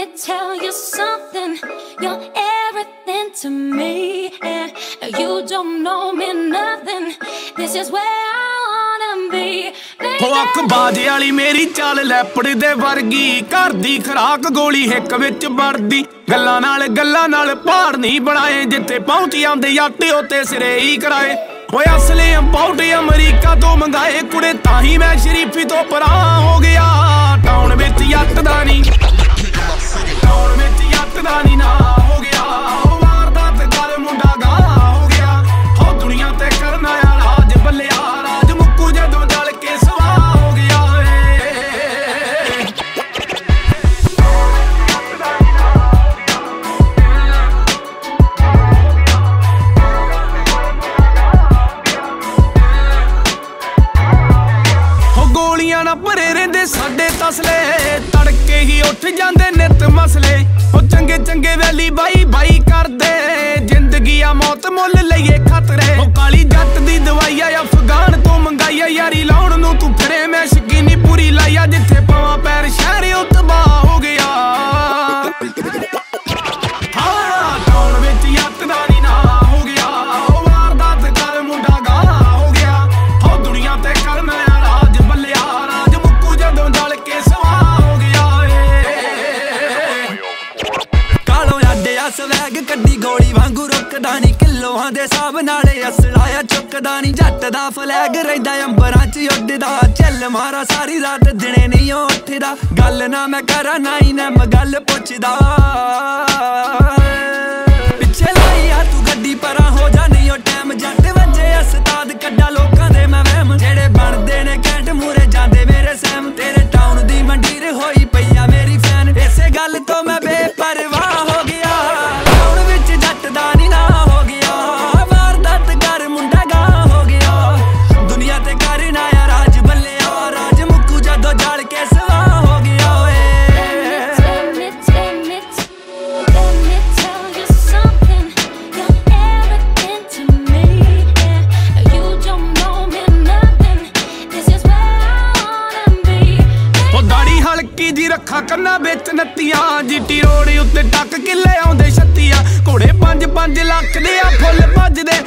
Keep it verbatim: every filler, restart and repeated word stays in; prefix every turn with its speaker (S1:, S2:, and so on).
S1: me tell you something. You're everything to me, and you don't know me nothing. This is where I wanna be.
S2: ਹੋ ਅੱਖ ਬਾਜੇ ਵਾਲੀ ਮੇਰੀ ਚਾਲ ਲੈਪੜ ਦੇ ਵਰਗੀ, ਘਰ ਦੀ ਖਰਾਕ ਗੋਲੀ ਹਿੱਕ ਵਿੱਚ ਵੜਦੀ। ਗੱਲਾਂ ਨਾਲ ਗੱਲਾਂ ਨਾਲ ਪਹਾੜ ਨਹੀਂ ਬਣਾਏ, ਜਿੱਥੇ ਪਹੁੰਚ ਜਾਂਦੇ ਜੱਟ ਉੱਤੇ ਸਿਰੇ ਹੀ ਕਰਾਏ। ਓਏ ਅਸਲੇ ਇੰਪੋਰਟ ਅਮਰੀਕਾ ਤੋਂ ਮੰਗਾਏ ਕੁੜੇ, ਤਾਂ ਹੀ ਮੈਂ ਸ਼ਰੀਫੀ ਤੋਂ ਪਰਾਂ ਹੋ ਗਿਆ। ਟਾਊਨ ਵਿੱਚ ਜੱਟ ਦਾ ਨਹੀਂ, ਟਾਊਨ ਵਿੱਚ ਜੱਟ ਦਾ ਨਹੀਂ ਨਾ ਹੋ ਗਿਆ। ਉਹ ਵਾਰਦਾਤ ਕਰ ਮੁੰਡਾ ਗਾ ਹੋ ਗਿਆ। ਹੋ ਦੁਨੀਆ ਤੇ ਕਰਨਾ ਆ ਰਾਜ ਬੱਲਿਆ, ਰਾਜ ਮੁੱਕੂ ਜਦੋਂ ਜਲ ਕੇ ਸਵਾ ਹੋ ਗਿਆ। ਹੋ ਗੋਲੀਆਂ ਨਾ ਭਰੇ ਰਹਿੰਦੇ ਸਾਡੇ ਤਸਲੇ, ਤੜਕੇ ਹੀ ਉੱਠ ਜਾਂਦੇ ਨਿੱਤ ਮਸਲੇ। ਉਹ ਚੰਗੇ ਚੰਗੇ ਵੈਲੀ ਬਾਈ ਬਾਈ ਕਰਦੇ, ਜ਼ਿੰਦਗੀ ਆ ਮੌਤ ਮੁੱਲ ਲਈਏ ਖਤਰੇ। ਉਹ ਕਾਲੀ ਜੱਟ ਦੀ ਦਵਾਈ ਆ ਅਫਗਾਨ ਤੋਂ ਮੰਗਾਈ ਆ, ਯਾਰੀ ਲਾਉਣ ਨੂੰ ਤੂੰ ਫਿਰੇ ਮੈਂ ਸ਼ਕੀਨੀ ਪੂਰੀ ਲਾਈ ਆ। ਜਿੱਥੇ ਪਾਵਾਂ ਪੈਰ ਸ਼ਹਿਰ ਉਹ ਤਬਾਹ ਹੋ ਗਿਆ। ਹਾਂ ਟਾਊਨ ਵਿੱਚ ਜੱਟ ਦਾ ਨੀ ਨਾ ਹੋ ਗਿਆ। ਉਹ ਵਾਰਦਾਤ ਕਰ ਮੁੰਡਾ ਗਾ ਹੋ ਗਿਆ। ਹੋ ਦੁਨੀਆ ਤੇ ਕਰਨਾ ਆ ਰਾਜ ਬੱਲਿਆ, ਰਾਜ ਮੁੱਕੂ ਜਦੋਂ ਜਲ ਕੇ ਸਵਾ ਹੋ ਗਿਆ। ਕਾਲੋਂ ਅੱਡਿਆ ਸਵੈਗ ਕੱਢੀ ਗੋਲੀ ਵਾਂਗੂ ਰੁਕਦਾ ਨੀ, ਕਿਲੋਆਂ ਦੇ ਹਿਸਾਬ ਨਾਲੇ ਅਸਲਾਇਆ ਚੁੱਕਦਾ ਨੀ। ਜੱਟ ਦਾ ਫਲੈਗ ਰਹਿੰਦਾ ਅੰਬਰਾਂ 'ਚ ਉੱਡਦਾ, ਚੱਲ ਮਾਰਾ ਸਾਰੀ ਰਾਤ ਦਿਨੇ ਨਹੀਂ ਉੱਠਦਾ। ਗੱਲ ਨਾ ਮੈਂ ਕਰਾਂ ਨਾ ਹੀ ਨਾ ਮੈਂ ਗੱਲ ਪੁੱਛਦਾ, ਪਿੱਛੇ ਲਾਈ ਆ ਤੂੰ ਗੱਡੀ ਪਰਾਂ ਹੋ ਜਾ ਨਹੀਂ ਉਹ ਟਾਈਮ। ਜੱਟ ਵੱਜੇ ਉਸਤਾਦ ਕੱਢਾ ਲੋਕਾਂ ਦੇ ਮੈਂ ਵਹਿਮ, ਜਿਹੜੇ ਬਣਦੇ ਨੇ ਕੈਂਟ ਮੂਰੇ ਜਾਂਦੇ ਮੇਰੇ ਸੈਮ। ਤੇਰੇ ਟਾਊਨ ਦੀ ਮੰਡੀਰ ਹੋਈ ਪਈ ਆ ਮੇਰੀ ਫੈਨ, ਇਸੇ ਗੱਲ ਤੋਂ ਮੈਂ ਬੇਪਰਵਾਹ ਹੋ ਗਿਆ। ਟਾਊਨ ਵਿੱਚ ਜੱਟ ਦਾ ਨੀ ਨਾ ਹੋ ਗਿਆ, ਵਾਰਦਾਤ ਕਰ ਮੁੰਡਾ ਗਾ ਹੋ ਗਿਆ। ਦੁਨੀਆ ਤੇ ਕਰਨਾ ਆ ਰਾਜ ਬੱਲਿਆ, ਰਾਜ ਮੁੱਕੂ ਜਦੋਂ ਜਲ ਕੇ ਸਵਾ ਹੋ ਗਿਆ। ਓਏ
S1: Let me, let me, let me tell you something. You're everything to me, and you don't know me nothing. This is where I wanna be.
S2: ਉਹ ਦਾੜੀ ਹਲਕੀ ਜੀ ਰੱਖਾ ਕੰਨਾਂ ਵਿੱਚ ਨੱਤੀਆਂ, ਜੀਟੀ ਰੋਡ ਉੱਤੇ ਟੱਕ ਕਿੱਲੇ ਆਉਂਦੇ ਛੱਤੀਆਂ। ਘੋੜੇ ਪੰਜ ਪੰਜ ਲੱਖ ਦੇ ਆ ਫੁੱਲ ਭੱਜਦੇ,